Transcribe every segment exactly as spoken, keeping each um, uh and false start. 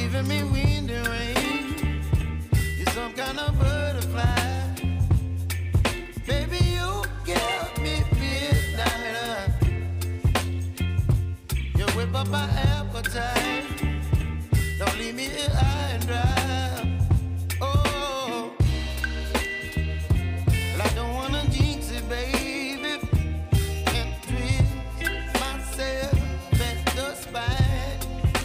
giving me wind and rain. You're some kind of butterfly. Baby, you give me midnight. You whip up my appetite. Don't leave me here high and dry. Oh, well, I don't wanna jinx it, baby, and twist myself at the spine.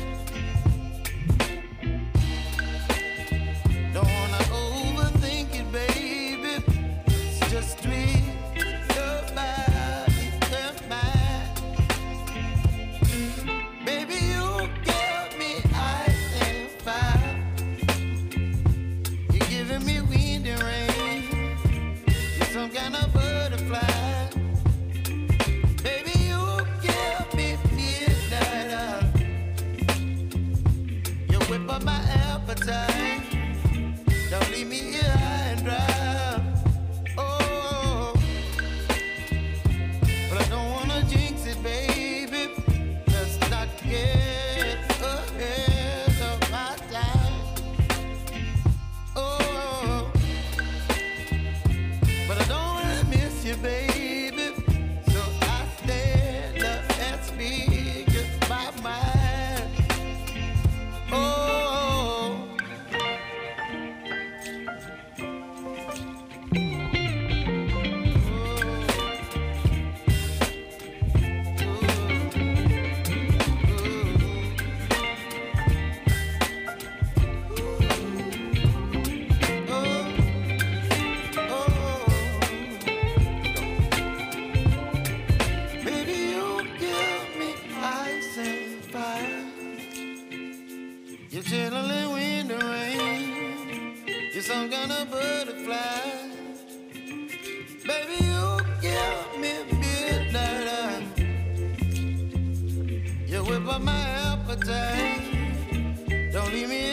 Don't wanna overthink it, baby. It's just twist your body and mine. Baby, you give me ice and fire. You're giving me wind and rain. You're some kind of butterfly. Baby, you give me midnight. You whip up my appetite. Don't leave me here high and dry. Oh, but I don't wanna jinx it, baby. Let's not get ahead of my time. Oh, but I don't wanna miss you, baby. So I stand up and speak my mind. Oh. You're chilling wind and rain. You're some kind of butterfly. Baby, you give me midnight. You whip up my appetite. Don't leave me